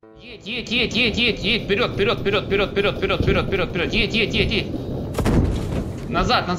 Едь, вперед, едь. Назад.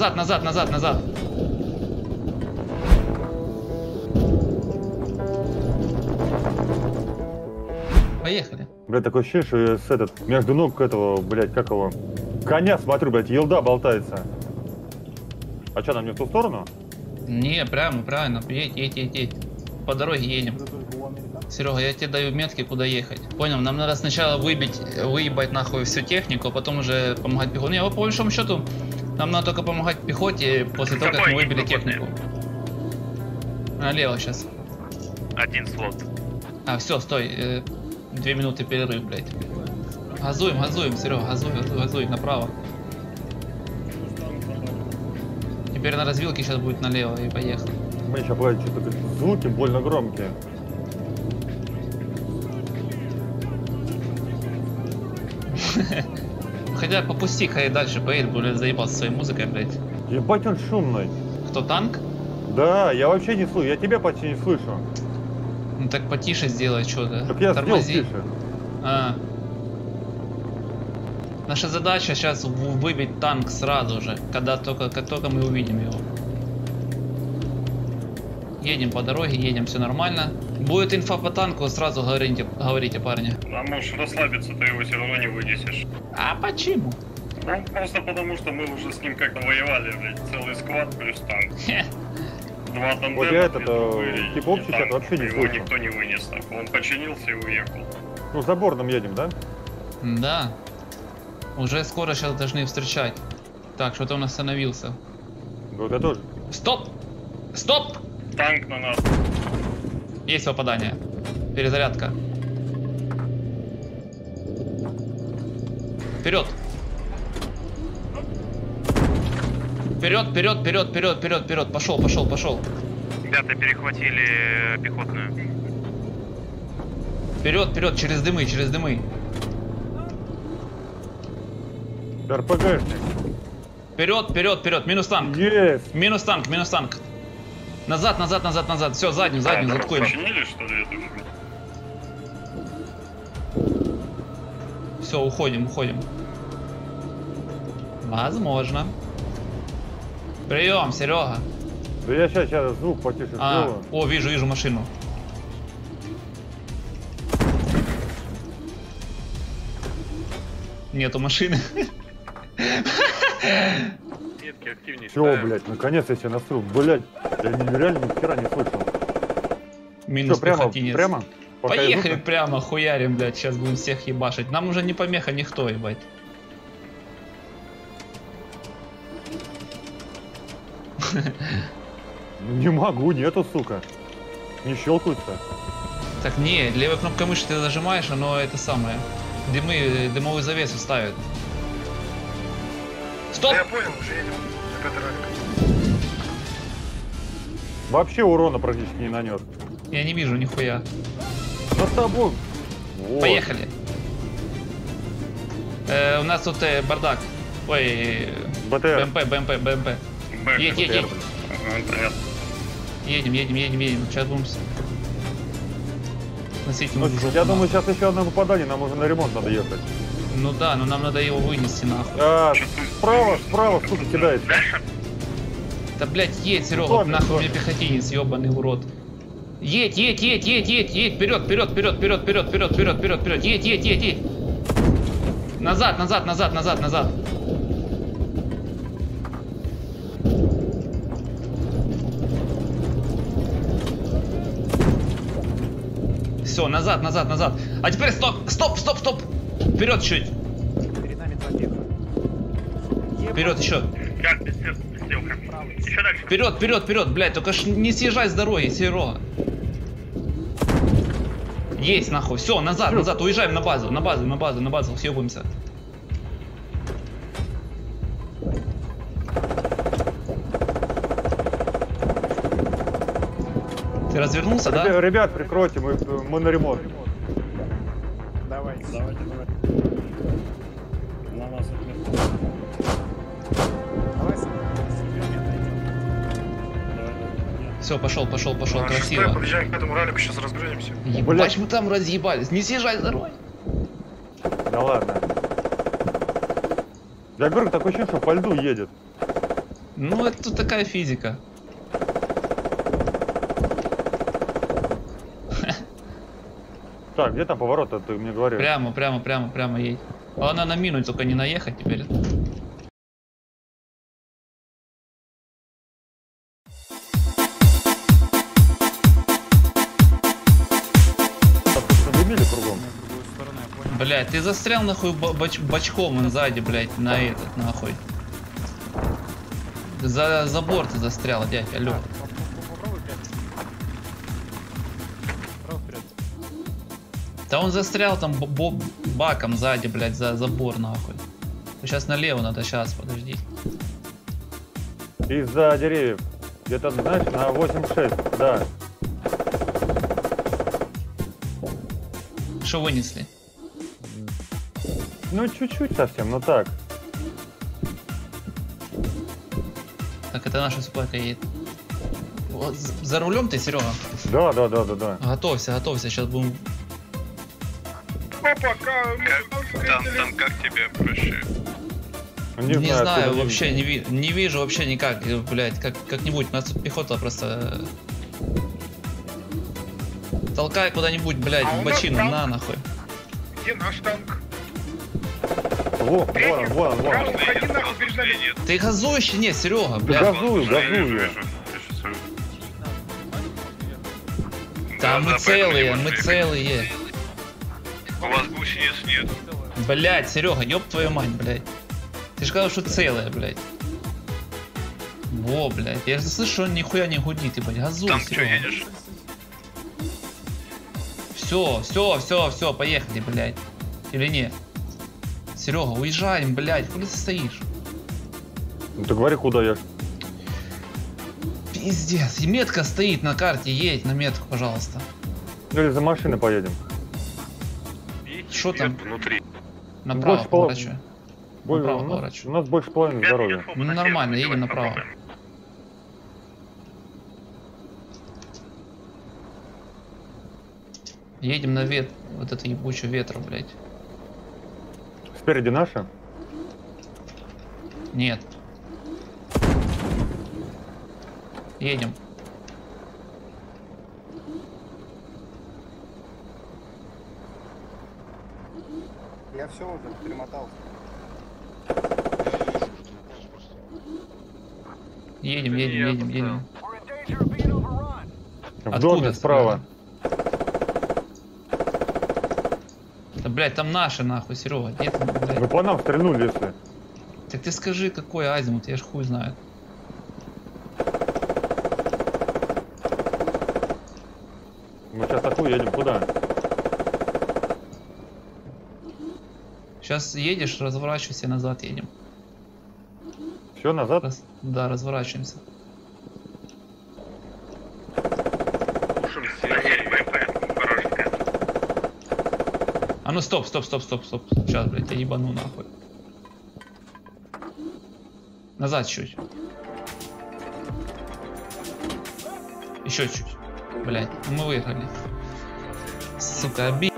Поехали. Блядь, такое ощущение, что я с между ног этого, блядь, как его, коня смотрю, блядь, елда болтается. А что, нам не в ту сторону? Не, прямо, правильно, едь. По дороге едем. Серега, я тебе даю метки, куда ехать. Понял, нам надо сначала выебать нахуй всю технику, а потом уже помогать пехоте. Не, по большому счету, нам надо только помогать пехоте после того, как мы выбили технику. Налево сейчас. Один слот. А, все, стой. 2 минуты перерыв, блядь. Газуем, Серега, газуем направо. Теперь на развилке сейчас будет налево и поехали. Мы сейчас, блядь, что-то звуки больно громкие. Хотя попусти-ка и дальше поедет, блядь, заебался своей музыкой, блядь. Ебать, он шумный. Кто, танк? Да, я вообще не слышу, я тебя почти не слышу. Ну так потише сделай что-то. Так я сделал тише. Наша задача сейчас выбить танк сразу же, как только мы увидим его. Едем по дороге, едем, все нормально. Будет инфа по танку, сразу говорите, парни. А можешь расслабиться, ты его все равно не вынесешь. А почему? Ну, просто потому, что мы уже с ним как-то воевали, блядь, целый сквад плюс танк. Два тандема. Вот я типа общий чат вообще не его слышу. никто не вынес, так. Он починился и уехал. Ну, за бордом едем, да? Да. Уже скоро сейчас должны встречать. Так, что-то он остановился. Вот я тоже. Стоп! Танк на нас. Есть попадание. Перезарядка. Вперед! Вперед! Пошел! Ребята перехватили пехотную. Вперед! Через дымы! РПГшник. Вперед! Минус танк! Есть! Минус танк! Назад! Все, заднюю заткуем. Починили, что ли, эту фигню? Все, уходим. Возможно. Прием, Серега. Да я сейчас звук потише сделаю. О, вижу машину. Нету машины. Метки активнее. Все, блядь, наконец я себя настрою. Блядь, я реально ни хера не слышал. Минус Что, пехотинец. прямо? Поехали прямо, хуярим, блядь, сейчас будем всех ебашить. Нам уже не помеха никто, ебать. Не могу, нету, сука. Не щелкаются. Так не, левой кнопкой мыши ты зажимаешь, оно это самое. Дымовую завесу ставит. Стоп! Да я понял, уже едем. Вообще урона практически не нанес. Я не вижу нихуя. За тобой. Вот. Поехали. У нас тут бардак. Ой, БТР. БМП. Едь. Понятно. Едем. Сейчас будем сносить ему Ну, в жопу, я нахуй. думаю, сейчас еще одно попадание, нам уже на ремонт надо ехать. Ну да, но нам надо его вынести нахуй. Справа, сука, кидает. Дальше? Да блять, едь, Серега, Ладно, нахуй ладно. мне пехотинец, ебаный урод. Едь, вперед, едь. Назад. Все, назад. А теперь стоп. Вперед чуть. Перед нами два пеха. Вперед еще. Как ты сделка? Еще дальше. Вперед, блядь, только ж не съезжай с дороги, Серега. Есть, нахуй, все, назад, уезжаем на базу, съебаемся. Ты развернулся, да? Ребят, прикройте, мы на ремонт. Давайте. На нас Давай с вами отойдем. Все, пошел, Шестая, красиво. подъезжаем к этому ралику, сейчас разгрузимся. Ебать, мы там разъебались. Не съезжай с дороги. Да ладно. Я говорю, такое ощущение, что по льду едет. Ну, это тут такая физика. Так, где там поворот-то, ты мне говорил? Прямо едь. Главное на мину только не наехать теперь. Задымили кругом. На другую сторону, я понял. Блять, ты застрял нахуй бочком он сзади, блять, на этот нахуй. За забор ты застрял, дядь, алло. Попробуй вперед. Попробуй вперед. Да он застрял там баком сзади, блять, за забор нахуй. Сейчас налево надо, сейчас, подожди. Из-за деревьев. Где-то, знаешь, на 8-6, да. Что вынесли? Ну, чуть-чуть совсем, но так. Так, это наша суплайка едет. Вот, за рулем ты, Серега? Да. Готовься, сейчас будем. Там как тебе проще? Не знаю, знаю, откуда вообще не вижу вообще никак, блять, как-нибудь. У нас тут пехота просто. Толкай куда-нибудь, блять, А у в нас бочину, танк. на нахуй. Где наш танк? Вон он. Сразу уходи нахуй перед нами. Ты газуешь? Не, Серега, Да блядь. газую. Да, мы целые. У вас гусениц нет. Блять, Серега, ёб твою мать, блять. Ты же сказал, что целая, блять. Во, блять. Я же слышу, что он нихуя не гудит, ебать. Газуй, Там что, Серега. едешь? Все, поехали, блять. Или нет? Серега, уезжаем, блять. Куда ты стоишь? Ну ты говори, куда я. Пиздец. И метка стоит на карте. Едь на метку, пожалуйста. Или за машиной поедем. Что там? Внутри. Направо Больше поворачивай. Направо У поворачивай. нас больше половины здоровья. Ну нормально, едем направо. Едем на вот эту ебучую ветру, блядь. Спереди наша? Нет. Едем. Я все уже перемотал. Едем. В Откуда доме справа. Да, блядь, там наши нахуй, Серега. Где ты, блядь? Вы по нам стрельнули, если. Так ты скажи, какой азимут, я ж хуй знаю. Мы сейчас такую едем куда? Сейчас едешь, разворачивайся и назад едем. Все, назад? Да, разворачиваемся. А ну стоп. Сейчас, блядь, я ебану нахуй. Назад чуть. Еще чуть. Блядь, мы выехали. Сука,